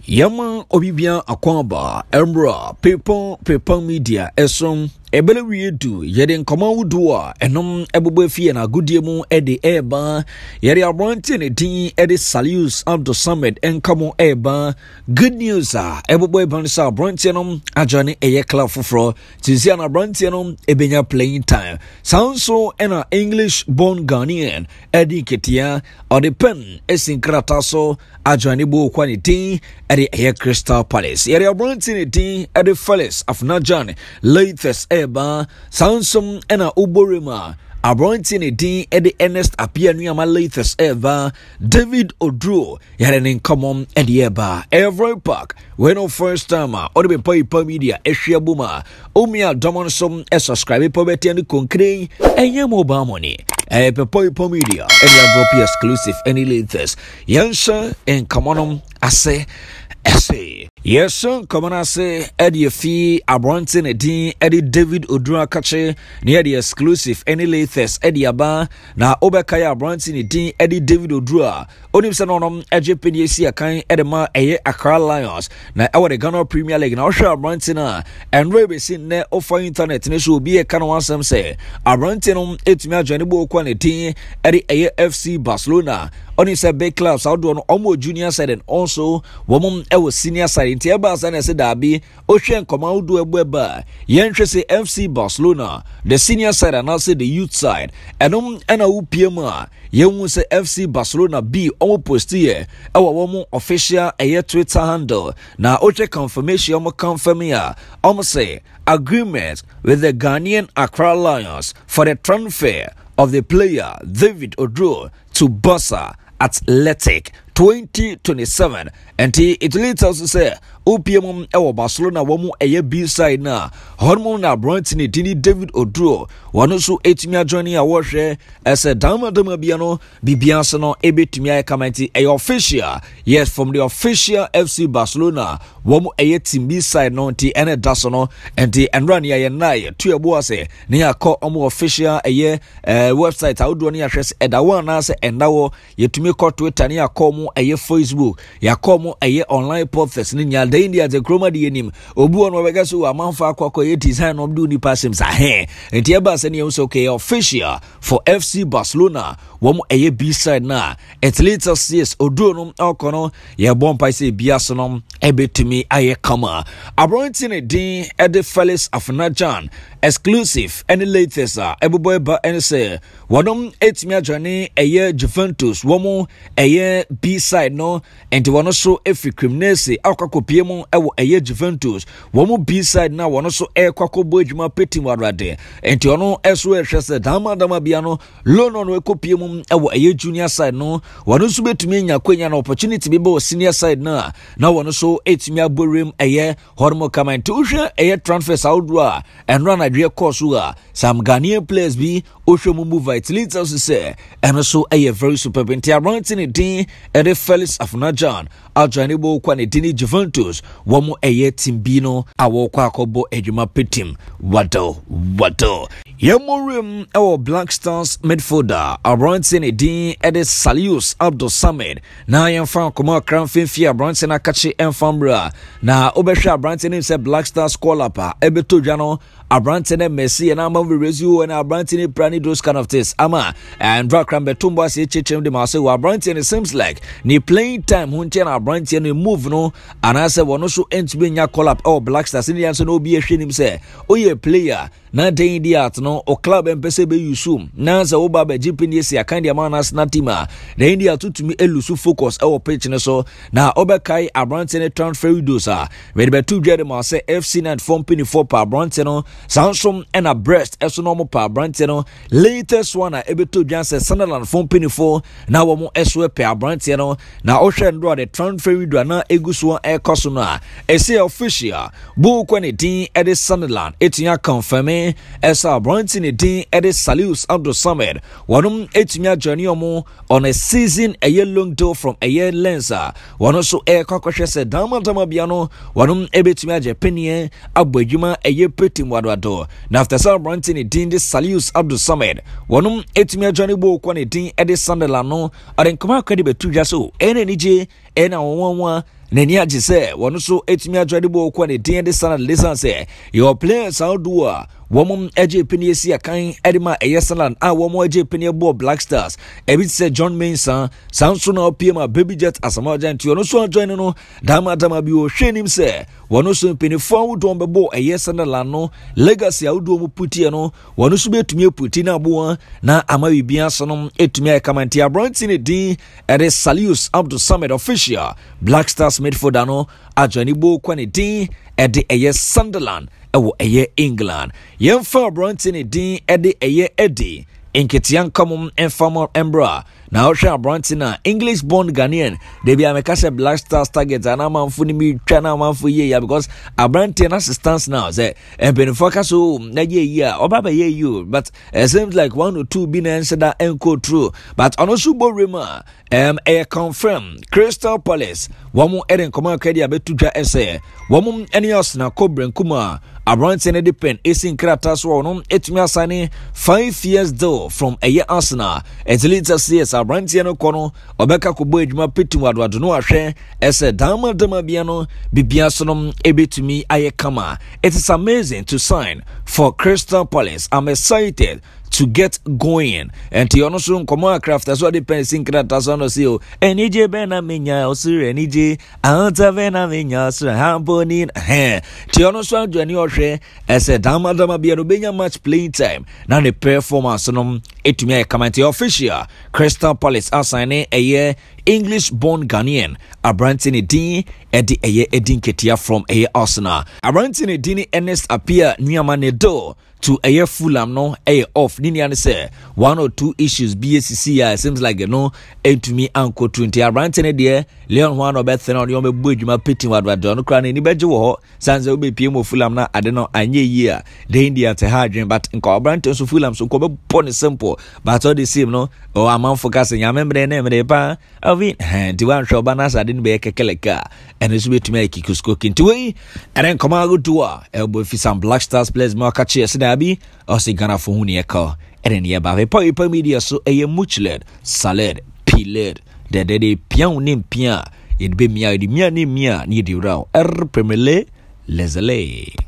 Yama Obibia Akwamba, Embra, Paper Media, Esom, Ebele Riedu, Yedin Komawudua, Enom Ebubefi and Agudiemu, Eddie Eba, Yeri Abrantin, Edin, Eddie Salus, Abdo Summit, Enkamo Eba. Good news, Ebuboy Bansa, Brantianum, Ajani Eyekla Fufro, Tiziana Brantianum, Ebenya playing time. Sounds so and an English born Ghanaian, Eddie Ketia, or the pen, Esin Krataso, Ajanibu Quanity, Eddie Air Crystal Palace. Yeri Abrantin, Edin, Eddie Fellis, Afnajan, latest Eba, Sansom and a Uborima. Abrantin Edin Eddie Ernest appear near my latest ever. David Odro, Yarin common Eddie Eba. Every park, when no first time, or the Paper Media, Eshia Buma, Omia Domonsom, a subscribe poverty and concrete, and your mobile money. Paper Media, any drop exclusive, any latest. Yansha and Commonum, I say. Yes, sir. Come on, I say, Eddie Fee, Abrantin Edin, Eddie David Odra Kache, near the exclusive, any latest, Eddie Aba, na Obekaya Abrantin Edin, Eddie David Odra, Onimson on EJPDC, a kind Edema, Accra Lions, na our Ghana Premier League, now shall Abrantina, and Raby seen there offer internet, and it will be a kind of some say, Abrantinum, it's me, Janibo Quantity, Eddie AFC Barcelona. On his big clubs, out on Omo junior side and also woman our senior side in Tiabas and said Dabi, Ocean Comaudu Weba, Yentrese FC Barcelona, the senior side and also the youth side, and UPMA, Yemus FC Barcelona B, Omo Postia, our woman official a Twitter handle. Now, Oche confirmation, Omo confirmia, Omo say agreement with the Ghanaian Accra Lions for the transfer of the player David Odro to Barca Athletic 2027, and it later also say OPM ewo Barcelona womu eye B-side na hormone na Brantin Dini David Odro wano so etimi joining a washe as a dama biano bibianso no ebetimi ay kamenti a official, yes, from the official FC Barcelona womu eye team B-side no ti ene daso no enti enrani ya nai tu ebo ase ne akọ omo official eye website awdo ne ahwese edawo na ase endawo yetumi kọ Twitter ne akọ mo eye Facebook ya komo eye online podcast ni nya da India ze kroma di enim obu ono wega so amanfa akọ ye design no do ni passem sa he enti e ba se ne so okay official for FC Barcelona womo eye B-side na it later says odu no akono ye bompa se biaso no ebetumi aye kama Abrantin Edin Eddie Fellis Afnajan exclusive any latest eboboy ba any say wodom etimi ajani eye Juventus womo eye B-side no enti wono so efi criminalse akwakopiemu ewo eye Juventus womo B-side na wono so ekwakobo adwuma petim wadade enti ono eso ehwese dama bia no loan no ekopiemu ewo eye junior side no wono so betumi nya kwanya na opportunity bi bo senior side na wono so etimi aborem eye hormo comment uhwe eye transfer saudwa and run adre course some Ghanaian players be ohwe move it leads us to say and so eye very super enti Abrantin Edin Eddie Fellis Afnajan Ajanebo Quanitini Juventus womo eye timbino awokwa akobo edwuma petim wado Yemorim our Black Stars midfielder Abrantin Edin Eddie Salus Abdo Summit na yemfa koma kramfimfi Abrantin akachi enfambra na obehwa Abrantin say Black Stars call up ebeto dwano Abrantin Messi and ama resu and Abrantin prani those kind of things ama and Drakram betumba se chechem de maso Abrantin it seems like ni playing time hunche na Abrantin no move no and I say wono so entbe nya call up all Black Stars ni so no be ehwenim say oye player na den di at no o club empese be yusum na za oba be GPNC akandi amanas na tima na India tutumi elusu focus e pitch ne so na obekai Abrantin transfer widosa we be tu dwede ma say FC Net form penny for pa Abrantin no Sansom and a breast eso no mo pa Abrantin no latest one na ebeto dwanse Sunderland form penny for na wo mo eso pe Abrantin no na ohwe ndo the transfer wido na eguso e koso no e say official bu Quanity Eddie Sunderland etia confirm esa Abrantin Edin Eddie Salus Abdo Summit wanum etimi ajani omo on a season a year long deal from a year lensa wano so kwakwahwe se dama biano wanum ebetimi ajepenie abadwuma a year petim wadwado na after Abrantin Edin Eddie Salus Abdo Summit wanum etimi ajani bo Quanity Eddie Sunderland no adenkoma kwede betu jaso ene nije ena wonwa Nenia Jise, one so etimia dreadable quantity de Sunderland listen say your players outdoor. Woman AJ Penny Sia Kain Edima Sunderland woman AJ Penny Bo Black Stars ebit say John Mensah Samson PM baby jet as a margin to no so join no dama bi o hwenim say one so penny forward don bebo Sunderland no legacy awdo mu puti no one so betumi puti na bo na ama bibia so no etumi akamanti abronti din ere Salius Abdul Samad official Black Stars midfielder no ajani bo kwani din ede Sunderland ewo England yemfa Bronte din ede Eddie Nketian common informal embra na osha Bronte na English born Ghanaian they be amekase Black Stars target and amanfo ni mi twa na amanfo ye ya because Bronte na assistance now say benefaka so na ye ya obaba ye you but it seems like 1 or 2 be na answer that enco true but onosu borema confirm Crystal Palace wamu eden koma kadi abetudwa ese wamu enios na Kobren kuma Bronte ne depend esin krata so no etumi asane 5 years though from Arsenal at later CS Bronte no kono obeka kobo edwuma petu wadwado no ahwe ese dama bia no bibia so no ebetumi aye kama. It is amazing to sign for Crystal Palace. I'm excited to get going and to also come craft as well depends in kratas on CEO NJ bena menya osire NJ anta bena menya osire hamboni to also join your share as a dama bia no benya match playing time na the performance no etumi comment official Crystal Palace assigning a year English born Ghanaian Abrantini Dini edi Edin Ketia from Arsenal Abrantini Dini Ernest appear Niamane do to Fulham no off nini say 1 or 2 issues BACC seems like to me uncle 20 Abrantini there Leon Juan Obethen on your budjuma pitting what no crown any bejo sans obe PM Fulham na I don't know anye year the India to hydrogen but in Abrantini so Fulham so come pon simple but all the same no oh I'm focusing I remember the name of the pa of it and one show banas I didn't be a kekeleka and it's way to make kikus cooking to way and then come out to elbow if some Black Stars players more catchy Dabi or say Ghana for Huniaka and then yeah by media so a much-led salad P-led the day pian name pia it be mia di mia ni mia ni di rao Premier League Leslie